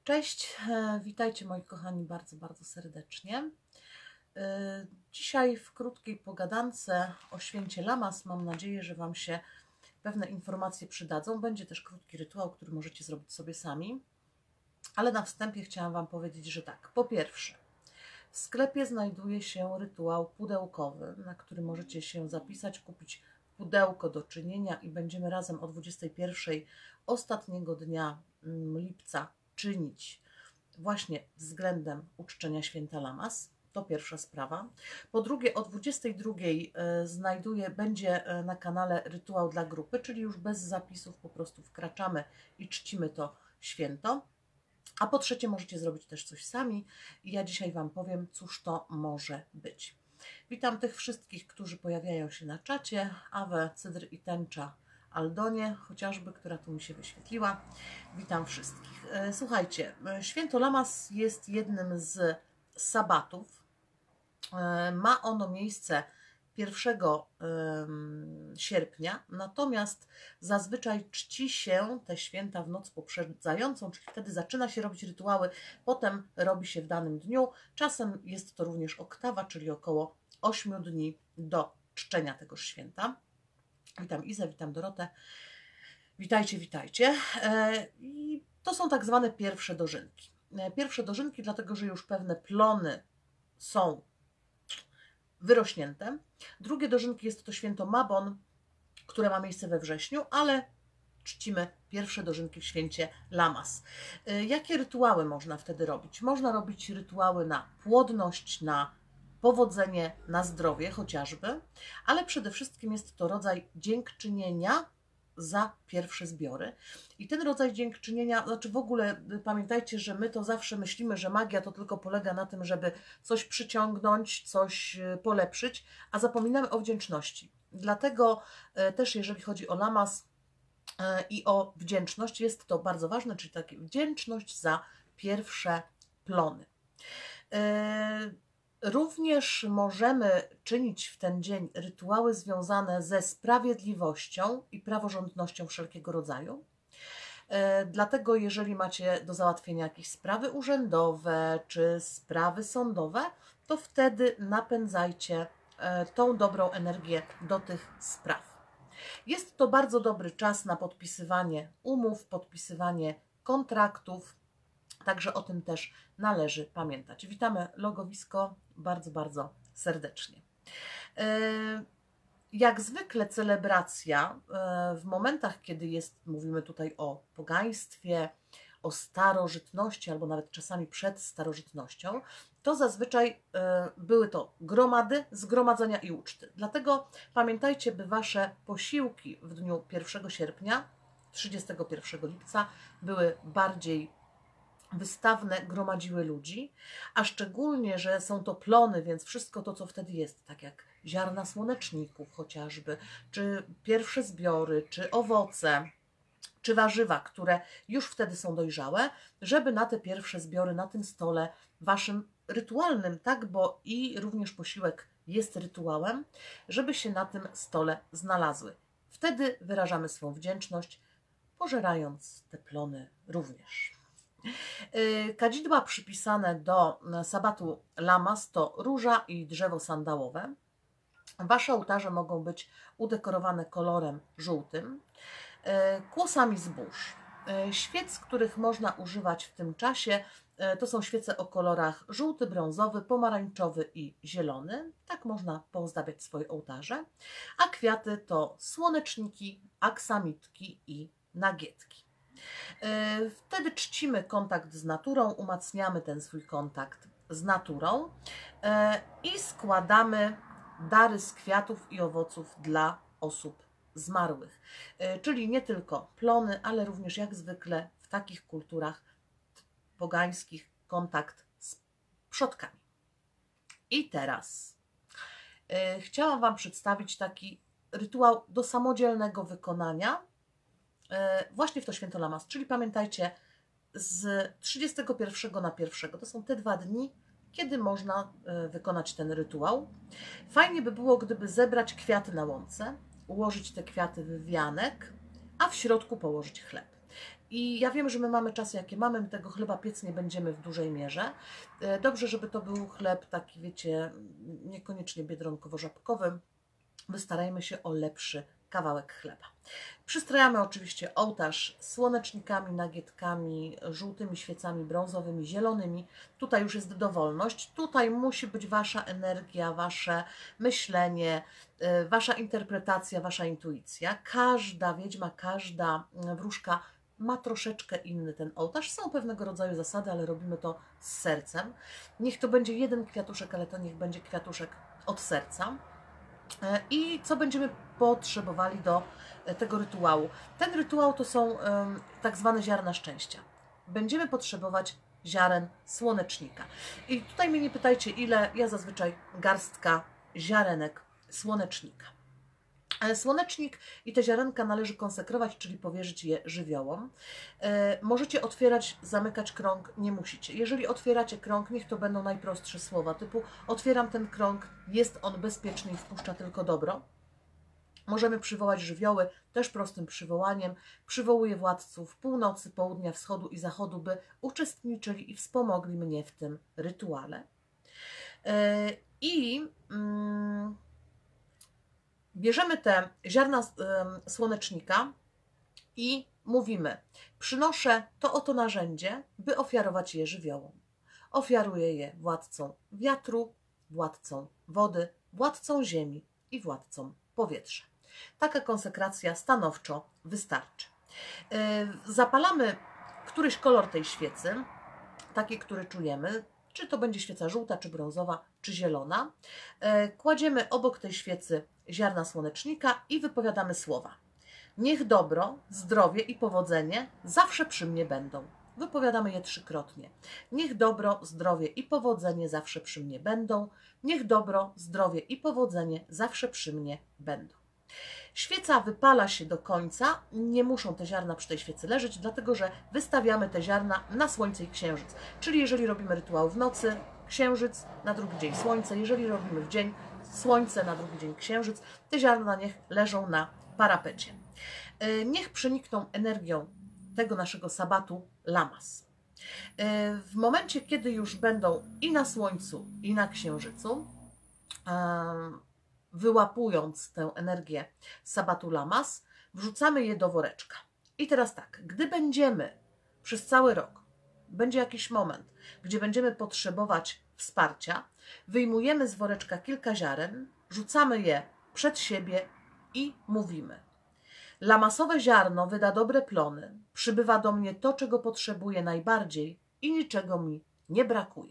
Cześć, witajcie moi kochani bardzo serdecznie. Dzisiaj w krótkiej pogadance o święcie Lamas mam nadzieję, że Wam się pewne informacje przydadzą. Będzie też krótki rytuał, który możecie zrobić sobie sami. Ale na wstępie chciałam Wam powiedzieć, że tak, po pierwsze, w sklepie znajduje się rytuał pudełkowy, na który możecie się zapisać, kupić pudełko do czynienia i będziemy razem o 21 ostatniego dnia lipca czynić właśnie względem uczczenia święta Lamas. To pierwsza sprawa. Po drugie, o 22 będzie na kanale rytuał dla grupy, czyli już bez zapisów po prostu wkraczamy i czcimy to święto. A po trzecie, możecie zrobić też coś sami i ja dzisiaj Wam powiem, cóż to może być. Witam tych wszystkich, którzy pojawiają się na czacie. Awe, Cydr i Tęcza, Aldonie chociażby, która tu mi się wyświetliła. Witam wszystkich. Słuchajcie, święto Lamas jest jednym z sabatów. Ma ono miejsce 1 sierpnia, natomiast zazwyczaj czci się te święta w noc poprzedzającą, czyli wtedy zaczyna się robić rytuały, potem robi się w danym dniu. Czasem jest to również oktawa, czyli około 8 dni do czczenia tegoż święta. Witam Izę, witam Dorotę. Witajcie, witajcie. I to są tak zwane pierwsze dożynki. Pierwsze dożynki, dlatego że już pewne plony są wyrośnięte. Drugie dożynki jest to święto Mabon, które ma miejsce we wrześniu, ale czcimy pierwsze dożynki w święcie Lamas. Jakie rytuały można wtedy robić? Można robić rytuały na płodność, na powodzenie, na zdrowie chociażby, ale przede wszystkim jest to rodzaj dziękczynienia za pierwsze zbiory. I ten rodzaj dziękczynienia, znaczy w ogóle pamiętajcie, że my to zawsze myślimy, że magia to tylko polega na tym, żeby coś przyciągnąć, coś polepszyć, a zapominamy o wdzięczności. Dlatego też jeżeli chodzi o Lamas i o wdzięczność, jest to bardzo ważne, czyli takie wdzięczność za pierwsze plony. Również możemy czynić w ten dzień rytuały związane ze sprawiedliwością i praworządnością wszelkiego rodzaju. Dlatego jeżeli macie do załatwienia jakieś sprawy urzędowe czy sprawy sądowe, to wtedy napędzajcie tą dobrą energię do tych spraw. Jest to bardzo dobry czas na podpisywanie umów, podpisywanie kontraktów, także o tym też należy pamiętać. Witamy logowisko bardzo serdecznie. Jak zwykle celebracja w momentach, kiedy mówimy tutaj o pogaństwie, o starożytności, albo nawet czasami przed starożytnością, to zazwyczaj były to gromady, zgromadzenia i uczty. Dlatego pamiętajcie, by Wasze posiłki w dniu 1 sierpnia, 31 lipca były bardziej wystawne, gromadziły ludzi, a szczególnie, że są to plony, więc wszystko to, co wtedy jest, tak jak ziarna słoneczników chociażby, czy pierwsze zbiory, czy owoce, czy warzywa, które już wtedy są dojrzałe, żeby na te pierwsze zbiory na tym stole waszym rytualnym, tak, bo i również posiłek jest rytuałem, żeby się na tym stole znalazły. Wtedy wyrażamy swą wdzięczność, pożerając te plony również. Kadzidła przypisane do sabatu Lamas to róża i drzewo sandałowe. Wasze ołtarze mogą być udekorowane kolorem żółtym, kłosami zbóż. Świec, których można używać w tym czasie, to są świece o kolorach żółty, brązowy, pomarańczowy i zielony. Tak można poozdabiać swoje ołtarze. A kwiaty to słoneczniki, aksamitki i nagietki. Wtedy czcimy kontakt z naturą, umacniamy ten swój kontakt z naturą i składamy dary z kwiatów i owoców dla osób zmarłych. Czyli nie tylko plony, ale również jak zwykle w takich kulturach pogańskich kontakt z przodkami. I teraz chciałam Wam przedstawić taki rytuał do samodzielnego wykonania właśnie w to święto Lamas, czyli pamiętajcie, z 31 na 1, to są te 2 dni, kiedy można wykonać ten rytuał. Fajnie by było, gdyby zebrać kwiaty na łące, ułożyć te kwiaty w wianek, a w środku położyć chleb. I ja wiem, że my mamy czasy, jakie mamy, my tego chleba piec nie będziemy w dużej mierze. Dobrze, żeby to był chleb taki, wiecie, niekoniecznie biedronkowo-żabkowy. Wystarajmy się o lepszy kawałek chleba. Przystrajamy oczywiście ołtarz słonecznikami, nagietkami, żółtymi świecami brązowymi, zielonymi. Tutaj już jest dowolność. Tutaj musi być Wasza energia, Wasze myślenie, Wasza interpretacja, Wasza intuicja. Każda wiedźma, każda wróżka ma troszeczkę inny ten ołtarz. Są pewnego rodzaju zasady, ale robimy to z sercem. Niech to będzie jeden kwiatuszek, ale to niech będzie kwiatuszek od serca. I co będziemy potrzebowali do tego rytuału? Ten rytuał to są tak zwane ziarna szczęścia. Będziemy potrzebować ziaren słonecznika. I tutaj mnie nie pytajcie ile, ja zazwyczaj garstka ziarenek słonecznika. Słonecznik i te ziarenka należy konsekrować, czyli powierzyć je żywiołom. Możecie otwierać, zamykać krąg, nie musicie. Jeżeli otwieracie krąg, niech to będą najprostsze słowa, typu otwieram ten krąg, jest on bezpieczny i wpuszcza tylko dobro. Możemy przywołać żywioły, też prostym przywołaniem. Przywołuję władców północy, południa, wschodu i zachodu, by uczestniczyli i wspomogli mnie w tym rytuale. Bierzemy te ziarna słonecznika i mówimy, przynoszę to oto narzędzie, by ofiarować je żywiołom. Ofiaruję je władcom wiatru, władcom wody, władcom ziemi i władcom powietrza. Taka konsekracja stanowczo wystarczy. Zapalamy któryś kolor tej świecy, taki, który czujemy, czy to będzie świeca żółta, czy brązowa, czy zielona. Kładziemy obok tej świecy ziarna słonecznika i wypowiadamy słowa. Niech dobro, zdrowie i powodzenie zawsze przy mnie będą. Wypowiadamy je trzykrotnie. Niech dobro, zdrowie i powodzenie zawsze przy mnie będą. Niech dobro, zdrowie i powodzenie zawsze przy mnie będą. Świeca wypala się do końca, nie muszą te ziarna przy tej świecy leżeć, dlatego że wystawiamy te ziarna na słońce i księżyc. Czyli jeżeli robimy rytuał w nocy, księżyc, na drugi dzień słońce, jeżeli robimy w dzień, słońce, na drugi dzień księżyc, te ziarna niech leżą na parapecie. Niech przenikną energią tego naszego sabbatu lamas. W momencie, kiedy już będą i na słońcu, i na księżycu, wyłapując tę energię sabbatu lamas, wrzucamy je do woreczka. I teraz tak, gdy będziemy przez cały rok, będzie jakiś moment, gdzie będziemy potrzebować wsparcia, wyjmujemy z woreczka kilka ziaren, rzucamy je przed siebie i mówimy. Lamasowe ziarno wyda dobre plony, przybywa do mnie to, czego potrzebuję najbardziej i niczego mi nie brakuje.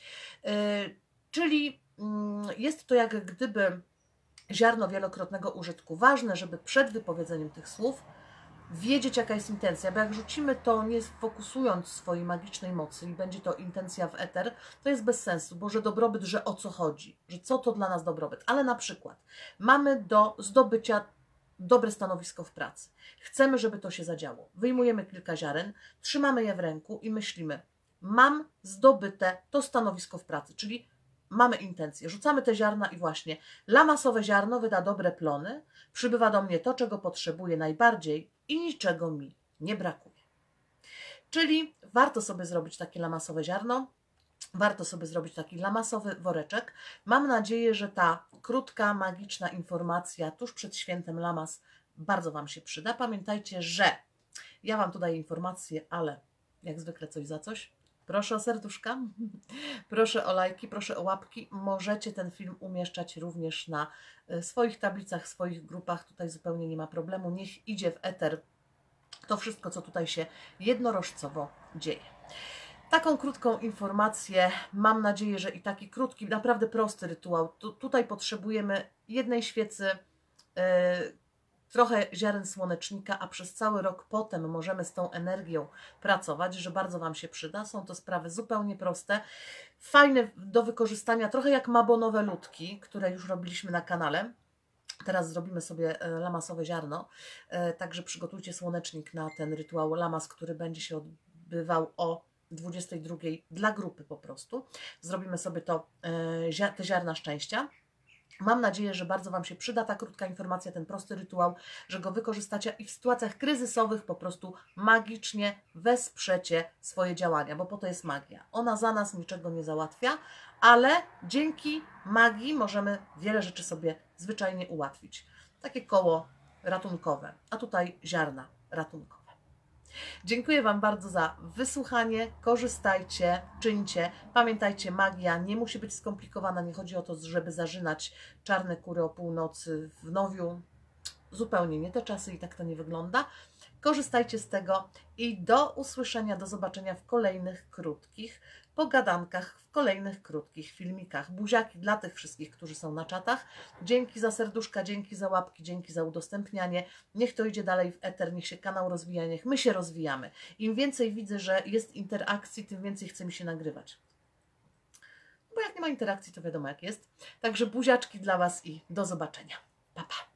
Czyli jest to jak gdyby ziarno wielokrotnego użytku. Ważne, żeby przed wypowiedzeniem tych słów wiedzieć, jaka jest intencja, bo jak rzucimy to nie fokusując swojej magicznej mocy i będzie to intencja w eter, to jest bez sensu, bo że dobrobyt, że o co chodzi, że co to dla nas dobrobyt. Ale na przykład mamy do zdobycia dobre stanowisko w pracy. Chcemy, żeby to się zadziało. Wyjmujemy kilka ziaren, trzymamy je w ręku i myślimy, mam zdobyte to stanowisko w pracy, czyli mamy intencję, rzucamy te ziarna i właśnie lamasowe ziarno wyda dobre plony, przybywa do mnie to, czego potrzebuję najbardziej i niczego mi nie brakuje. Czyli warto sobie zrobić takie lamasowe ziarno, warto sobie zrobić taki lamasowy woreczek. Mam nadzieję, że ta krótka, magiczna informacja tuż przed świętem lamas bardzo Wam się przyda. Pamiętajcie, że ja Wam tu daję informacje, ale jak zwykle coś za coś. Proszę o serduszka, proszę o lajki, proszę o łapki. Możecie ten film umieszczać również na swoich tablicach, swoich grupach. Tutaj zupełnie nie ma problemu. Niech idzie w eter to wszystko, co tutaj się jednorożcowo dzieje. Taką krótką informację, mam nadzieję, że i taki krótki, naprawdę prosty rytuał. Tutaj potrzebujemy jednej świecy, trochę ziaren słonecznika, a przez cały rok potem możemy z tą energią pracować, że bardzo Wam się przyda. Są to sprawy zupełnie proste, fajne do wykorzystania, trochę jak mabonowe ludki, które już robiliśmy na kanale. Teraz zrobimy sobie lamasowe ziarno, także przygotujcie słonecznik na ten rytuał lamas, który będzie się odbywał o 22 dla grupy po prostu. Zrobimy sobie te ziarna szczęścia. Mam nadzieję, że bardzo Wam się przyda ta krótka informacja, ten prosty rytuał, że go wykorzystacie i w sytuacjach kryzysowych po prostu magicznie wesprzecie swoje działania, bo po to jest magia. Ona za nas niczego nie załatwia, ale dzięki magii możemy wiele rzeczy sobie zwyczajnie ułatwić. Takie koło ratunkowe, a tutaj ziarna ratunkowe. Dziękuję Wam bardzo za wysłuchanie. Korzystajcie, czyńcie. Pamiętajcie, magia nie musi być skomplikowana. Nie chodzi o to, żeby zarzynać czarne kury o północy w Nowiu. Zupełnie nie te czasy i tak to nie wygląda. Korzystajcie z tego i do usłyszenia, do zobaczenia w kolejnych krótkich pogadankach, w kolejnych krótkich filmikach. Buziaki dla tych wszystkich, którzy są na czatach. Dzięki za serduszka, dzięki za łapki, dzięki za udostępnianie. Niech to idzie dalej w eter, niech się kanał rozwija, niech my się rozwijamy. Im więcej widzę, że jest interakcji, tym więcej chce mi się nagrywać. Bo jak nie ma interakcji, to wiadomo jak jest. Także buziaczki dla Was i do zobaczenia. Pa, pa.